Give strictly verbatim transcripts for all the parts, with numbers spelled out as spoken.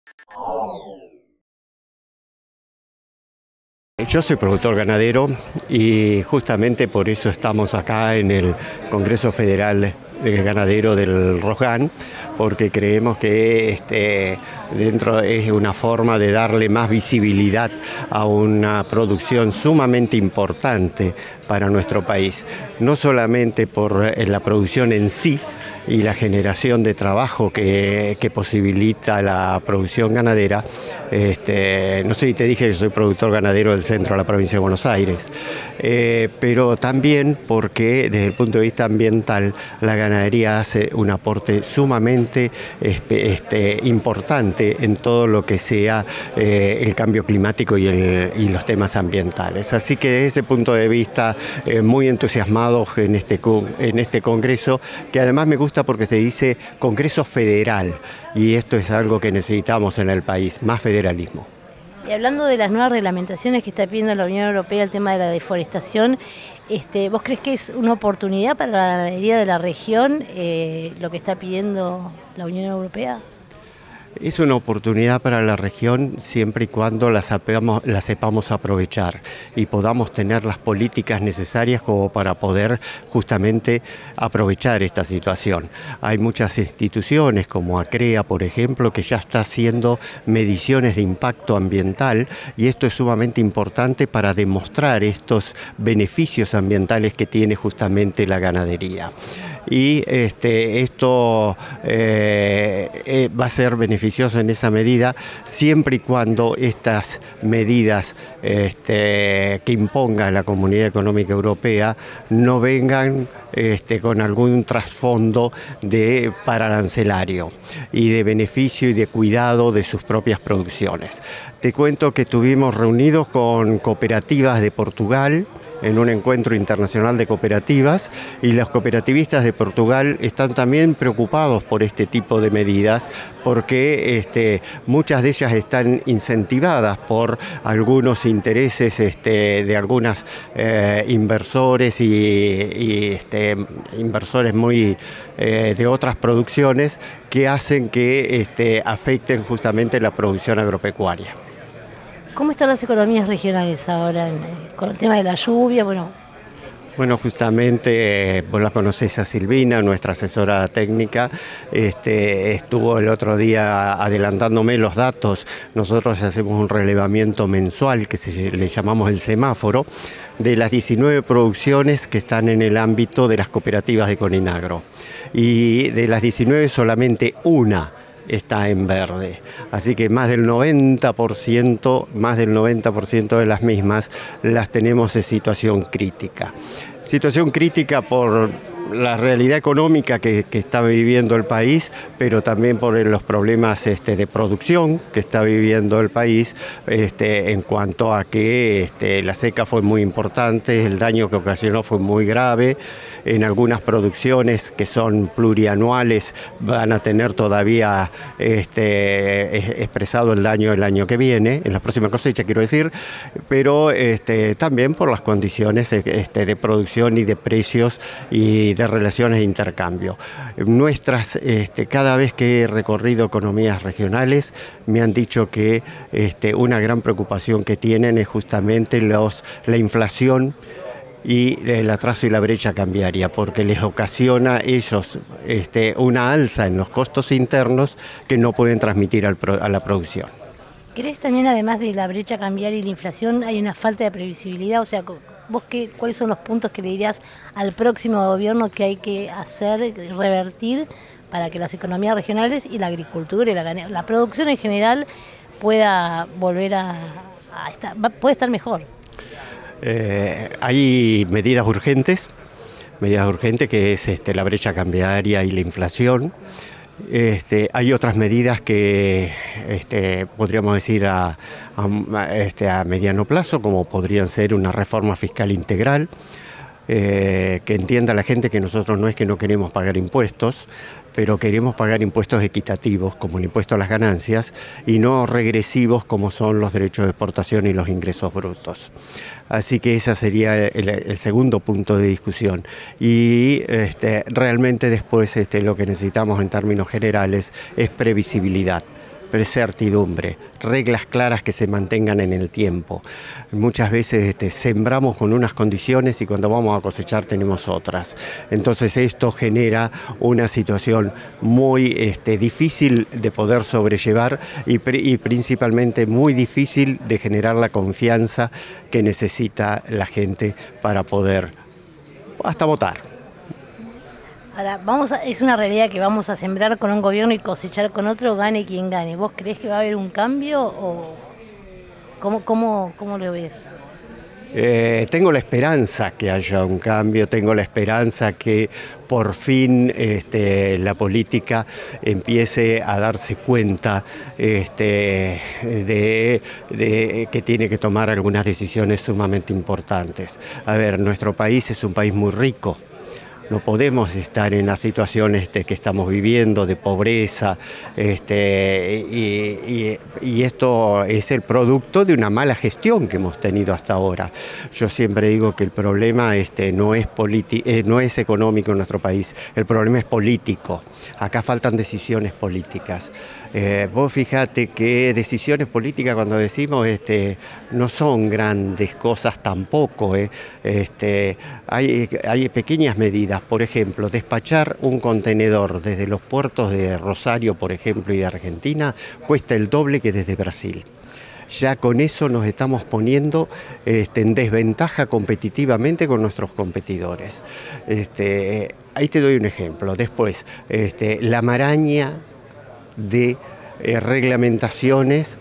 Yo soy productor ganadero y justamente por eso estamos acá en el Congreso Federal Ganadero del Roján, porque creemos que este, dentro es una forma de darle más visibilidad a una producción sumamente importante para nuestro país, no solamente por la producción en sí y la generación de trabajo que, que posibilita la producción ganadera. Este, no sé si te dije que soy productor ganadero del centro de la provincia de Buenos Aires, eh, pero también porque desde el punto de vista ambiental la ganadería hace un aporte sumamente este, este, importante en todo lo que sea eh, el cambio climático y, el, y los temas ambientales. Así que desde ese punto de vista eh, muy entusiasmados en este, en este congreso, que además me gusta porque se dice Congreso Federal, y esto es algo que necesitamos en el país, más federalismo. Y hablando de las nuevas reglamentaciones que está pidiendo la Unión Europea, el tema de la deforestación, este, ¿vos crees que es una oportunidad para la ganadería de la región eh, lo que está pidiendo la Unión Europea? Es una oportunidad para la región siempre y cuando la sepamos, la sepamos aprovechar y podamos tener las políticas necesarias como para poder justamente aprovechar esta situación. Hay muchas instituciones como ACREA, por ejemplo, que ya está haciendo mediciones de impacto ambiental, y esto es sumamente importante para demostrar estos beneficios ambientales que tiene justamente la ganadería. Y este, esto eh, eh, va a ser beneficioso en esa medida siempre y cuando estas medidas este, que imponga la Comunidad Económica Europea no vengan este, con algún trasfondo de pararancelario y de beneficio y de cuidado de sus propias producciones. Te cuento que estuvimos reunidos con cooperativas de Portugal en un encuentro internacional de cooperativas, y los cooperativistas de Portugal están también preocupados por este tipo de medidas, porque este, muchas de ellas están incentivadas por algunos intereses este, de algunos eh, inversores y, y este, inversores muy eh, de otras producciones que hacen que este, afecten justamente la producción agropecuaria. ¿Cómo están las economías regionales ahora en, con el tema de la lluvia? Bueno, Bueno, justamente, eh, vos la conocés a Silvina, nuestra asesora técnica, este, estuvo el otro día adelantándome los datos. Nosotros hacemos un relevamiento mensual que se, le llamamos el semáforo, de las diecinueve producciones que están en el ámbito de las cooperativas de Coninagro. Y de las diecinueve solamente una está en verde, así que más del noventa por ciento, más del noventa por ciento de las mismas las tenemos en situación crítica. Situación crítica por la realidad económica que, que está viviendo el país, pero también por los problemas este, de producción que está viviendo el país, este, en cuanto a que este, la seca fue muy importante, el daño que ocasionó fue muy grave. En algunas producciones que son plurianuales van a tener todavía este, expresado el daño el año que viene, en la próxima cosecha quiero decir, pero este, también por las condiciones este, de producción y de precios y de relaciones de intercambio. Nuestras, este, cada vez que he recorrido economías regionales, me han dicho que este, una gran preocupación que tienen es justamente los, la inflación y el atraso y la brecha cambiaria, porque les ocasiona a ellos este, una alza en los costos internos que no pueden transmitir al pro, a la producción. ¿Crees también, además de la brecha cambiaria y la inflación, hay una falta de previsibilidad? O sea, ¿vos qué, cuáles son los puntos que le dirías al próximo gobierno que hay que hacer, revertir, para que las economías regionales y la agricultura y la, la producción en general pueda volver a, a estar, puede estar mejor? Eh, hay medidas urgentes, medidas urgentes que es este, la brecha cambiaria y la inflación. Este, hay otras medidas que este, podríamos decir a, a, este, a mediano plazo, como podrían ser una reforma fiscal integral, eh, que entienda la gente que nosotros no es que no queremos pagar impuestos, pero queremos pagar impuestos equitativos, como el impuesto a las ganancias, y no regresivos como son los derechos de exportación y los ingresos brutos. Así que ese sería el, el segundo punto de discusión. Y este, realmente después este, lo que necesitamos en términos generales es previsibilidad. certidumbre, reglas claras que se mantengan en el tiempo. Muchas veces este, sembramos con unas condiciones y cuando vamos a cosechar tenemos otras. Entonces esto genera una situación muy este, difícil de poder sobrellevar y, y principalmente muy difícil de generar la confianza que necesita la gente para poder hasta votar. Ahora, vamos a, es una realidad que vamos a sembrar con un gobierno y cosechar con otro, gane quien gane. ¿Vos creés que va a haber un cambio o cómo, cómo, cómo lo ves? Eh, tengo la esperanza que haya un cambio, tengo la esperanza que por fin este, la política empiece a darse cuenta este, de, de que tiene que tomar algunas decisiones sumamente importantes. A ver, nuestro país es un país muy rico. No podemos estar en la situación este, que estamos viviendo de pobreza este, y, y, y esto es el producto de una mala gestión que hemos tenido hasta ahora. Yo siempre digo que el problema este, no, es eh, no es económico en nuestro país, el problema es político. Acá faltan decisiones políticas. Eh, vos fíjate que decisiones políticas cuando decimos este, no son grandes cosas tampoco. Eh. Este, hay, hay pequeñas medidas, por ejemplo, despachar un contenedor desde los puertos de Rosario, por ejemplo, y de Argentina, cuesta el doble que desde Brasil. Ya con eso nos estamos poniendo este, en desventaja competitivamente con nuestros competidores. Este, ahí te doy un ejemplo. Después, este, la maraña de eh, reglamentaciones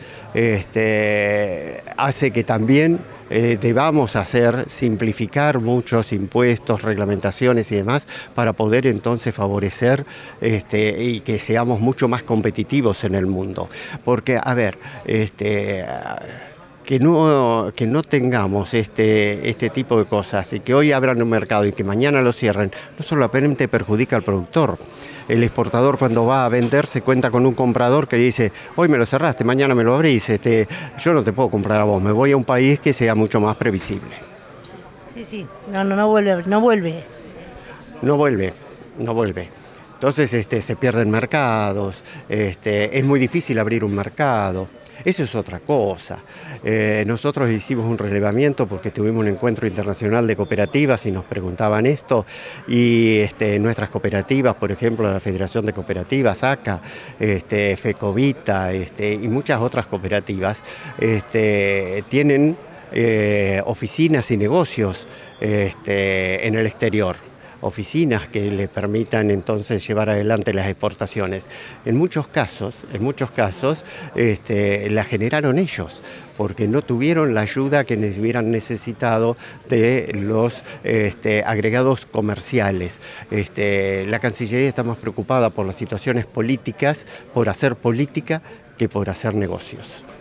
este, hace que también eh, debamos hacer, simplificar muchos impuestos, reglamentaciones y demás para poder entonces favorecer este, y que seamos mucho más competitivos en el mundo. Porque, a ver, este, que no, que no tengamos este, este tipo de cosas y que hoy abran un mercado y que mañana lo cierren, no solamente perjudica al productor. El exportador cuando va a vender se cuenta con un comprador que dice, hoy me lo cerraste, mañana me lo abrís, este, yo no te puedo comprar a vos, me voy a un país que sea mucho más previsible. Sí, sí, no, no, no vuelve, no vuelve. No vuelve, no vuelve. Entonces este, se pierden mercados, este, es muy difícil abrir un mercado. Eso es otra cosa. Eh, nosotros hicimos un relevamiento porque tuvimos un encuentro internacional de cooperativas y nos preguntaban esto y este, nuestras cooperativas, por ejemplo, la Federación de Cooperativas, A C A, este, FECOVITA este, y muchas otras cooperativas, este, tienen eh, oficinas y negocios este, en el exterior. Oficinas que le permitan entonces llevar adelante las exportaciones. En muchos casos, en muchos casos, este, la generaron ellos, porque no tuvieron la ayuda que hubieran necesitado de los este, agregados comerciales. Este, la Cancillería está más preocupada por las situaciones políticas, por hacer política, que por hacer negocios.